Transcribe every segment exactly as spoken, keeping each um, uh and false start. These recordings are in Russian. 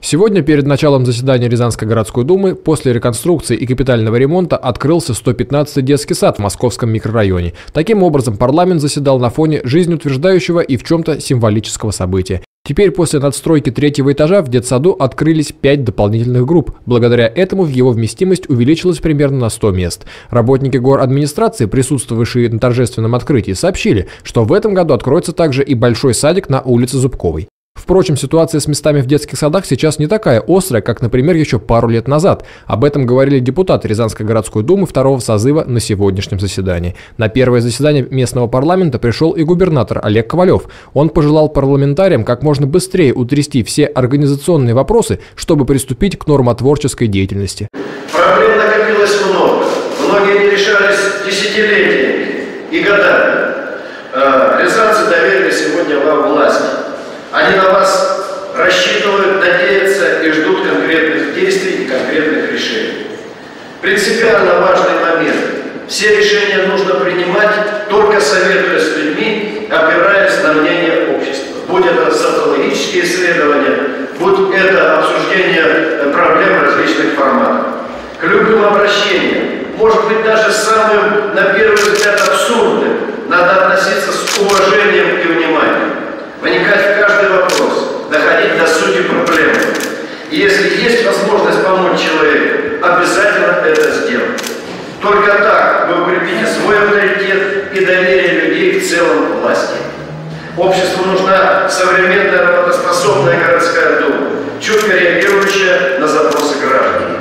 Сегодня перед началом заседания Рязанской городской думы после реконструкции и капитального ремонта открылся сто пятнадцатый детский сад в московском микрорайоне. Таким образом, парламент заседал на фоне жизнеутверждающего и в чем-то символического события. Теперь после надстройки третьего этажа в детсаду открылись пять дополнительных групп. Благодаря этому его вместимость увеличилась примерно на сто мест. Работники горадминистрации, присутствовавшие на торжественном открытии, сообщили, что в этом году откроется также и большой садик на улице Зубковой. Впрочем, ситуация с местами в детских садах сейчас не такая острая, как, например, еще пару лет назад. Об этом говорили депутаты Рязанской городской думы второго созыва на сегодняшнем заседании. На первое заседание местного парламента пришел и губернатор Олег Ковалев. Он пожелал парламентариям как можно быстрее утрясти все организационные вопросы, чтобы приступить к нормотворческой деятельности. Проблем накопилось много. Многие не решались десятилетиями и годами. Рязанцы доверили сегодня вам власть. Они на вас рассчитывают, надеются и ждут конкретных действий и конкретных решений. Принципиально важный момент. Все решения нужно принимать, только советуясь с людьми, опираясь на мнение общества. Будь это социологические исследования, будь это обсуждение проблем различных форматов. К любым обращениям, может быть даже самым, на первый взгляд, абсурдным, надо относиться с уважением и вниманием. Вникать в каждый вопрос, доходить до сути проблемы. И если есть возможность помочь человеку, обязательно это сделать. Только так вы укрепите свой авторитет и доверие людей в целом к власти. Обществу нужна современная работоспособная городская дума, чутко реагирующая на запросы граждан.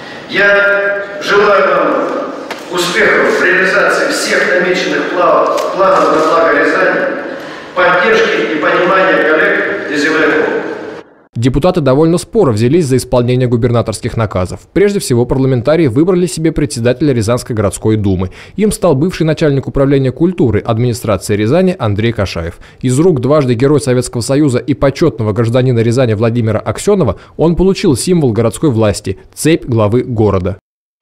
Я желаю вам успехов в реализации всех намеченных планов на благо Рязани, поддержки и понимания коллег и земляков. Депутаты довольно споро взялись за исполнение губернаторских наказов. Прежде всего, парламентарии выбрали себе председателя Рязанской городской думы. Им стал бывший начальник управления культуры администрации Рязани Андрей Кашаев. Из рук дважды Герой Советского Союза и почетного гражданина Рязани Владимира Аксенова он получил символ городской власти – цепь главы города.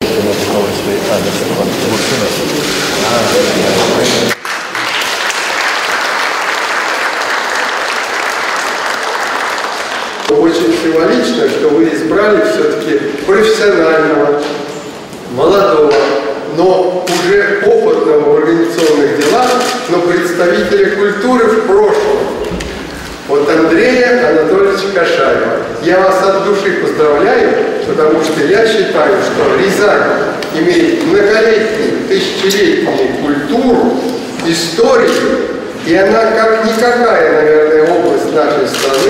Очень символично, что вы избрали все-таки профессионального, молодого, но уже опытного в организационных делах, но представителя культуры в прошлом. Вот Андрея Анатольевича Кашаева. Я вас от души поздравляю, потому что я считаю, что Рязань имеет многолетнюю, тысячелетнюю культуру, историю, и она, как никакая, наверное, область нашей страны,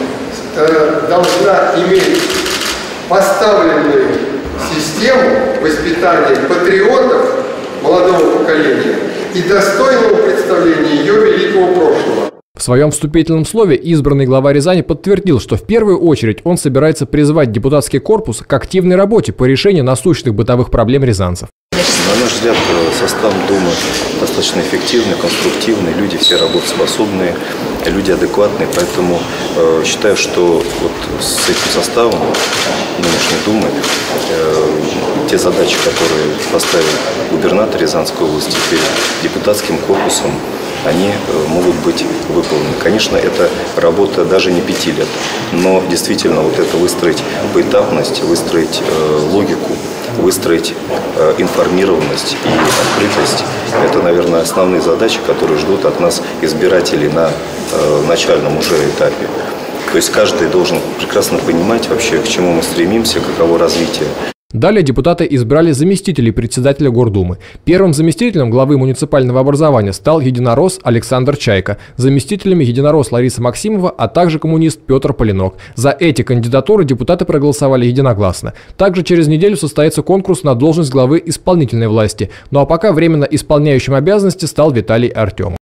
должна иметь поставленную систему воспитания патриотов молодого поколения и достойного представления ее великого прошлого. В своем вступительном слове избранный глава Рязани подтвердил, что в первую очередь он собирается призвать депутатский корпус к активной работе по решению насущных бытовых проблем рязанцев. На наш взгляд, состав Думы достаточно эффективный, конструктивный, люди все работоспособные, люди адекватные, поэтому э, считаю, что вот с этим составом нынешней Думы э, те задачи, которые поставил губернатор Рязанской области перед депутатским корпусом, они э, могут быть выполнены. Конечно, это работа даже не пяти лет, но действительно вот это выстроить поэтапность, выстроить э, логику, выстроить э, информированность и открытость. Это, наверное, основные задачи, которые ждут от нас избирателей на э, начальном уже этапе. То есть каждый должен прекрасно понимать вообще, к чему мы стремимся, каково развитие. Далее депутаты избрали заместителей председателя Гордумы. Первым заместителем главы муниципального образования стал единорос Александр Чайка, заместителями единорос Лариса Максимова, а также коммунист Петр Полинок. За эти кандидатуры депутаты проголосовали единогласно. Также через неделю состоится конкурс на должность главы исполнительной власти. Ну а пока временно исполняющим обязанности стал Виталий Артемов.